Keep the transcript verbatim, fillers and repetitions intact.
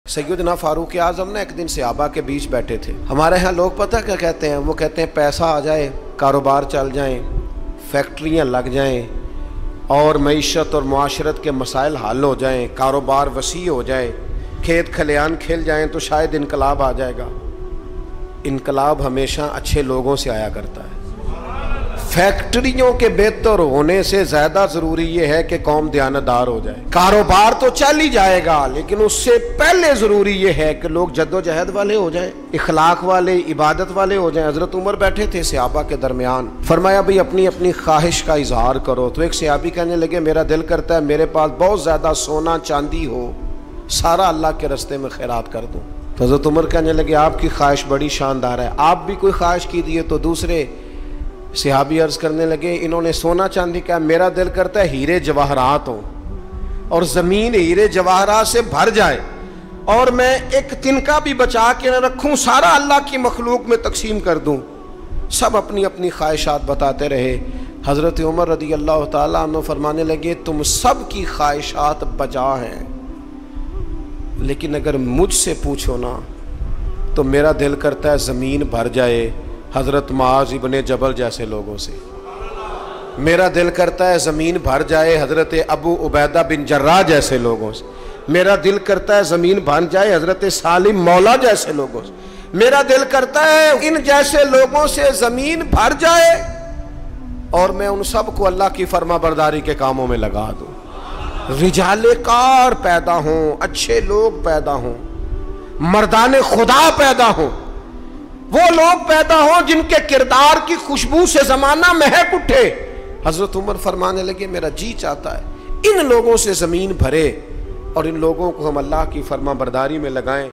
सैयदना फारूक आज़म ने एक दिन सहाबा के बीच बैठे थे। हमारे यहाँ लोग पता क्या कहते हैं, वो कहते हैं पैसा आ जाए, कारोबार चल जाएं, फैक्ट्रियाँ लग जाएं और मईशत और मुआशरत के मसाइल हल हो जाएं, कारोबार वसी हो जाए, खेत खलियान खिल जाएं तो शायद इनकलाब आ जाएगा। इनकलाब हमेशा अच्छे लोगों से आया करता है। फैक्ट्रियों के बेहतर होने से ज्यादा जरूरी यह है कि कौम दयानतदार हो जाए। कारोबार तो चल ही जाएगा, लेकिन उससे पहले जरूरी यह है कि लोग जद्दोजहद वाले हो जाएं, इखलाक वाले, इबादत वाले हो जाएं। हजरत उमर बैठे थे सहाबा के दरमियान, फरमाया भाई अपनी अपनी ख्वाहिश का इजहार करो। तो एक सहाबी कहने लगे मेरा दिल करता है मेरे पास बहुत ज्यादा सोना चांदी हो, सारा अल्लाह के रस्ते में खैरात कर दूं। तो हजरत उमर कहने लगे आपकी ख्वाहिश बड़ी शानदार है, आप भी कोई ख्वाहिश कीजिए। तो दूसरे सहाबी अर्ज करने लगे, इन्होंने सोना चांदी का, मेरा दिल करता है हीरे जवाहरात हो और जमीन हीरे जवाहरात से भर जाए और मैं एक तिनका भी बचा के न रखूं, सारा अल्लाह की मखलूक में तकसीम कर दूं। सब अपनी अपनी ख्वाहिशात बताते रहे। हजरत उमर रदी अल्लाह ताला अन्हु फरमाने लगे तुम सब की ख्वाहिशात बजा हैं, लेकिन अगर मुझसे पूछो ना तो मेरा दिल करता है जमीन भर जाए हजरत मुआज इब्ने जबल जैसे लोगों से। मेरा दिल करता है जमीन भर जाए हजरत अबू उबैदा बिन जर्राह जैसे लोगों से। मेरा दिल करता है जमीन भर जाए हजरत सालिम मौला जैसे लोगों से। मेरा दिल करता है इन जैसे लोगों से जमीन भर जाए और मैं उन सब को अल्लाह की फर्मा बरदारी के कामों में लगा दूं। रिजाले कार पैदा हों, अच्छे लोग पैदा हों, मर्दाने खुदा पैदा हों, वो लोग पैदा हों जिनके किरदार की खुशबू से जमाना महक उठे। हजरत उमर फरमाने लगे मेरा जी चाहता है इन लोगों से जमीन भरे और इन लोगों को हम अल्लाह की फर्मा बरदारी में लगाएं।